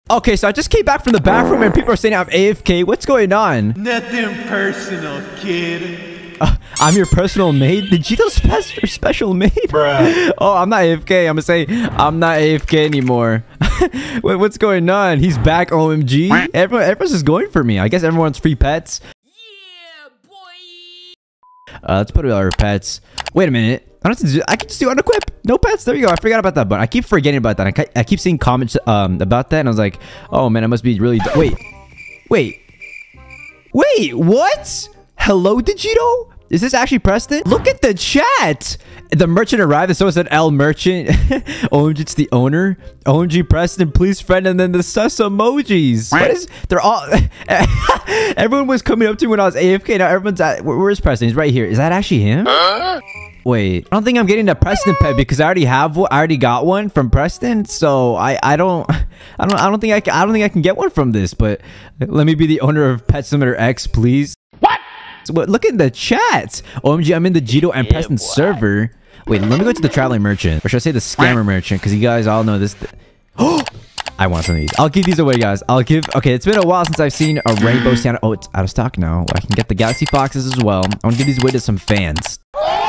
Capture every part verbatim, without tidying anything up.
Okay, so I just came back from the bathroom and people are saying I'm A F K. What's going on? Nothing personal, kid. Uh, I'm your personal maid? The Cheeto spe special maid? Bruh. Oh, I'm not A F K. I'm gonna say I'm not A F K anymore. Wait, what's going on? He's back, O M G. Everyone, everyone's just going for me. I guess everyone wants free pets. Yeah, boy. Uh, let's put it on our pets. Wait a minute. I don't have to do, I can just do unequip. No pets. There you go. I forgot about that button. I keep forgetting about that. I, I keep seeing comments um about that, and I was like, oh man, I must be really. Wait, wait, wait. What? Hello, Digito? Is this actually Preston? Look at the chat. The merchant arrived, and someone said L merchant. O M G, it's the owner. O M G Preston, please friend, and then the sus emojis. What is? They're all. Everyone was coming up to me when I was A F K. Now everyone's at. Where, where's Preston? He's right here. Is that actually him? Huh? Wait, I don't think I'm getting the Preston pet because I already have one. I already got one from Preston, so I I don't I don't I don't think I can, I don't think I can get one from this. But let me be the owner of Pet Simulator X, please. What? So, but look at the chats. O M G, I'm in the Jito and yeah, Preston boy. server. Wait, let me go to the traveling merchant, or should I say the scammer merchant? Because you guys all know this. Oh, I want some of these. I'll give these away, guys. I'll give. Okay, it's been a while since I've seen a rainbow Santa. Oh, it's out of stock now. I can get the Galaxy Foxes as well. I want to give these away to some fans.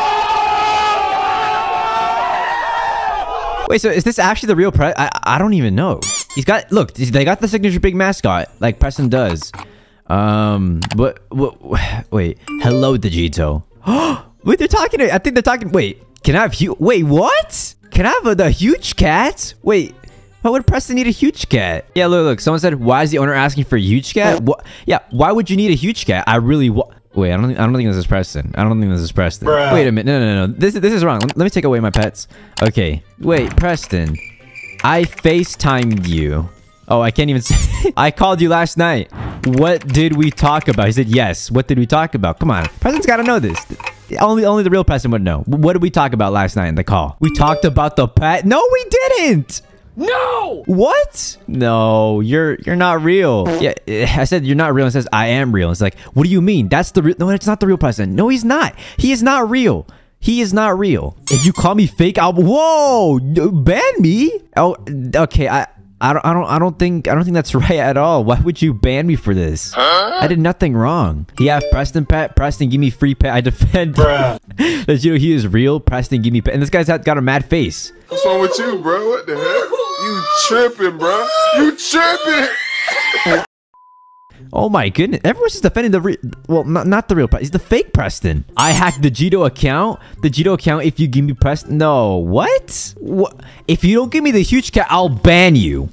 Wait, so is this actually the real Pre- I, I don't even know. He's got, look, they got the signature big mascot, like Preston does. Um, but, what, wait, hello, Digito. Wait, they're talking, to, I think they're talking, wait, can I have, hu wait, what? Can I have a, the huge cat? Wait, why would Preston need a huge cat? Yeah, look, look, someone said, why is the owner asking for a huge cat? What? Yeah, why would you need a huge cat? I really, wa Wait, I don't. I don't think this is Preston. I don't think this is Preston. Bruh. Wait a minute. No, no, no, no. This this is wrong. Let, let me take away my pets. Okay. Wait, Preston. I FaceTimed you. Oh, I can't even say. I called you last night. What did we talk about? He said yes. What did we talk about? Come on, Preston's got to know this. Only only the real Preston would know. What did we talk about last night in the call? We talked about the pet. No, we didn't. No! What? No, you're you're not real. Yeah, I said you're not real. It says I am real. It's like, what do you mean? That's the real. No, it's not the real Preston. No, he's not. He is not real. He is not real. If you call me fake, I'll whoa ban me. Oh, okay. I I don't I don't I don't think I don't think that's right at all. Why would you ban me for this? Huh? I did nothing wrong. He have Preston pet. Preston, give me free pet. I defend. Bruh. That you know he is real. Preston, give me pet. And this guy's got a mad face. What's wrong with you, bro? What the heck? You tripping, bro? You tripping? Oh my goodness! Everyone's just defending the real. Well, not not the real Preston. He's the fake Preston. I hacked the Jito account. The Jito account. If you give me Preston, no. What? What? If you don't give me the huge cat, I'll ban you.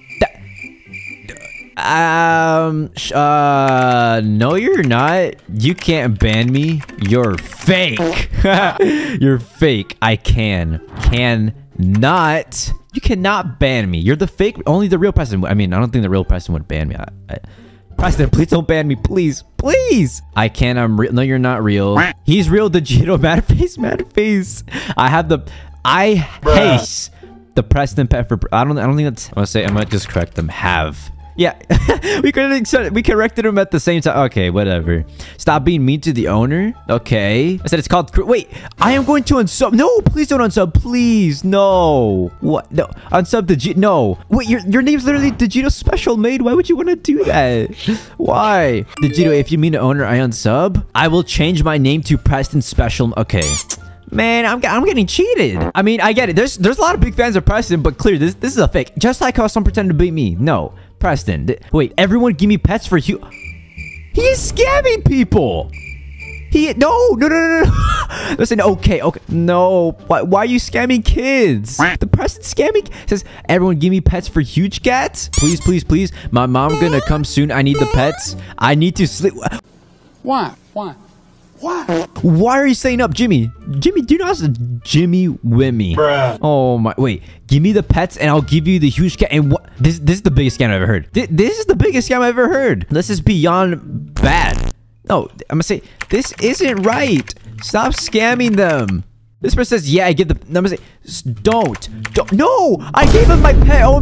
That... Um. Uh. No, you're not. You can't ban me. You're fake. You're fake. I can. Can not. You cannot ban me. You're the fake. Only the real Preston. I mean, I don't think the real Preston would ban me. I, I, Preston, please don't ban me. Please. Please. I can. I'm real. No, you're not real. He's real. Digito. Mad face. Mad face. I have the. I hate the Preston pet for. I don't. I don't think that's. I'm gonna say. I might just correct them. Have. Yeah, we corrected, we corrected him at the same time. Okay, whatever. Stop being mean to the owner. Okay. I said it's called... Wait, I am going to unsub... No, please don't unsub. Please, no. What? No, unsub the G... No. Wait, your, your name's literally Digito Special Maid. Why would you want to do that? Why? Digito, if you mean the owner, I unsub. I will change my name to Preston Special... Okay. Man, I'm, I'm getting cheated. I mean, I get it. There's there's a lot of big fans of Preston, but clear, this, this is a fake. Just like how some pretend to beat me. No. Preston. Wait, everyone give me pets for you. He is scamming people. He no no no no no. Listen, okay, okay. No. Why why are you scamming kids? The Preston scamming says everyone give me pets for huge cats. Please, please, please. My mom gonna come soon. I need the pets. I need to sleep. Why? Why? Why? Why are you staying up, Jimmy? Jimmy, do you know how Jimmy Wimmy? Bruh. Oh my, wait. Give me the pets and I'll give you the huge cat. And what? This, this is the biggest scam I've ever heard. This, this is the biggest scam I've ever heard. This is beyond bad. No, I'm gonna say, this isn't right. Stop scamming them. This person says, yeah, I give the, I'm gonna say, don't, don't, no, I gave him my pet. Oh,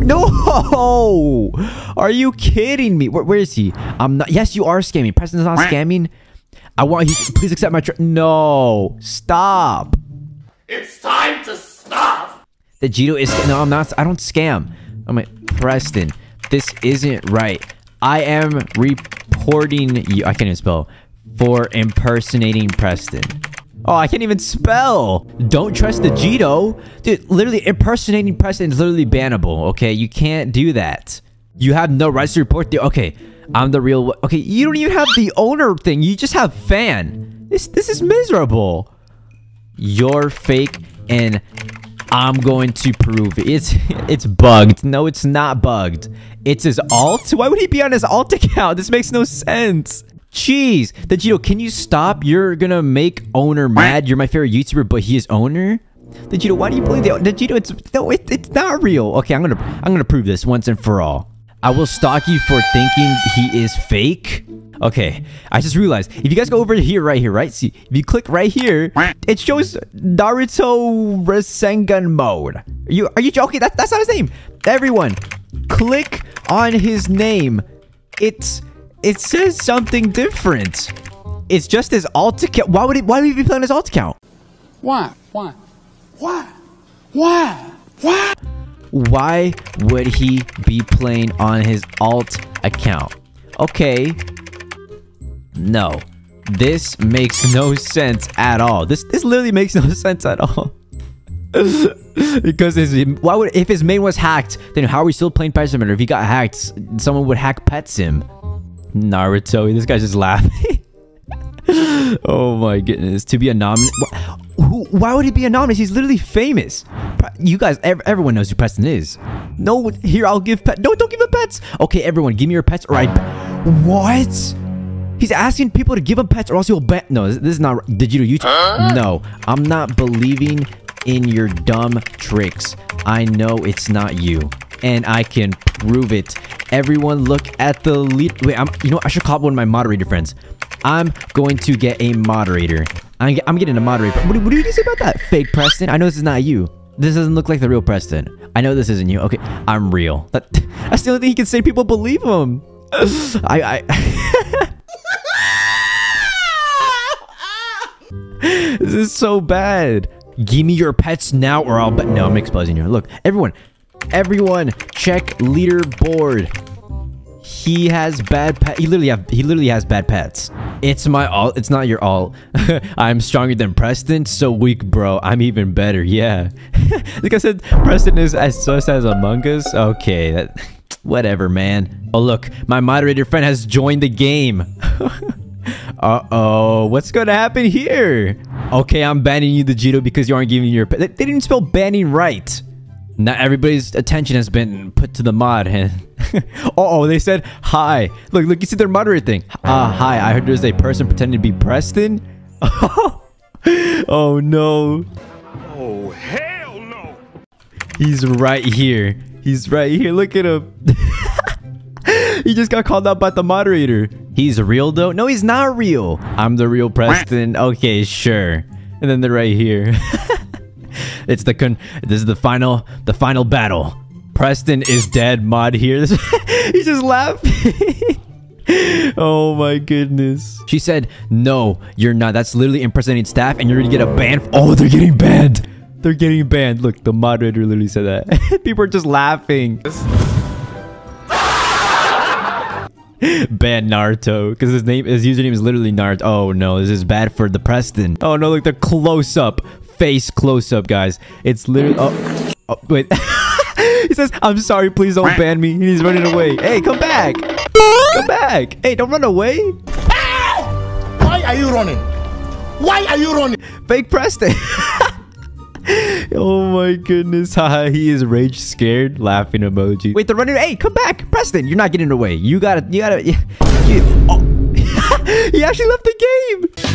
no. Are you kidding me? Where, where is he? I'm not, yes, you are scamming. Preston's not scamming. I want you please accept my tr no stop. It's time to stop. The Jito is no I'm not I don't scam. I'm like Preston This isn't right. I am reporting you. I can't even spell. For impersonating Preston. Oh, I can't even spell. Don't trust the Jito. Dude, literally impersonating Preston is literally bannable. Okay, you can't do that. You have no rights to report the. Okay, I'm the real. Okay, you don't even have the owner thing. You just have fan. This this is miserable. You're fake, and I'm going to prove it. It's it's bugged. No, it's not bugged. It's his alt. Why would he be on his alt account? This makes no sense. Jeez, the Jito, can you stop? You're gonna make owner mad. You're my favorite YouTuber, but he is owner. The Jito, why do you believe the, the Jito? It's no, it, it's not real. Okay, I'm gonna I'm gonna prove this once and for all. I will stalk you for thinking he is fake. Okay, I just realized if you guys go over here, right here, right? See, if you click right here, it shows Naruto Rasengan mode. Are you are you joking? That, that's not his name. Everyone, click on his name. It's it says something different. It's just his alt account. Why would he? Why would he be playing his alt account? Why? Why? Why? Why? Why? Why would he be playing on his alt account? Okay. No. This makes no sense at all. This this literally makes no sense at all. Because his why would if his main was hacked, then how are we still playing Pet Simulator? If he got hacked, someone would hack Pet Sim. Naruto, this guy's just laughing. Oh my goodness. To be anonymous. Who, why would he be anonymous? He's literally famous. You guys, ev everyone knows who Preston is. No, here, I'll give pet. No, don't give him pets. Okay, everyone, give me your pets or I. What? He's asking people to give him pets or else he'll bet. No, this, this is not. Did you do YouTube? Huh? No, I'm not believing in your dumb tricks. I know it's not you, and I can prove it. Everyone, look at the lead. Wait, I'm. You know what? I should call up one of my moderator friends. I'm going to get a moderator. I'm, I'm getting a moderator. What, what do you say about that? Fake Preston? I know this is not you. This doesn't look like the real Preston. I know this isn't you. Okay, I'm real. That, that's the only thing he can say. People believe him. I... I This is so bad. Give me your pets now or I'll bet. No, I'm exposing you. Look, everyone. Everyone, check leaderboard. He has bad pet. He literally have. He literally has bad pets. It's my alt. It's not your alt. I'm stronger than Preston. So weak, bro. I'm even better. Yeah. Like I said, Preston is as sus as Among Us. Okay, that. Whatever, man. Oh look, my moderator friend has joined the game. Uh oh, what's gonna happen here? Okay, I'm banning you, the Jito, because you aren't giving your pet. They, they didn't spell banning right. Not everybody's attention has been put to the mod. And uh oh, they said hi. Look, look, you see their moderator thing. Ah, uh, hi. I heard there's a person pretending to be Preston. Oh no. Oh hell no. He's right here. He's right here. Look at him. He just got called out by the moderator. He's real though? No, he's not real. I'm the real Preston. Okay, sure. And then they're right here. It's the con this is the final the final battle. Preston is dead mod here. He's just laughing. Oh my goodness. She said, no, you're not. That's literally impersonating staff and you're gonna get a ban. Oh, they're getting banned. They're getting banned. Look, the moderator literally said that. People are just laughing. Ban Naruto because his name his username is literally Naruto. Oh no, this is bad for the Preston. Oh no, look, the close up face close up, guys. It's literally oh, oh wait. He says, I'm sorry, please don't ban me. He's running away. Hey, come back. Come back. Hey, don't run away. Why are you running? Why are you running? Fake Preston. Oh my goodness. Haha, he is rage scared laughing emoji. Wait, they're running. Hey, come back, Preston. You're not getting away. You gotta, you gotta, you, you, oh. He actually left the game.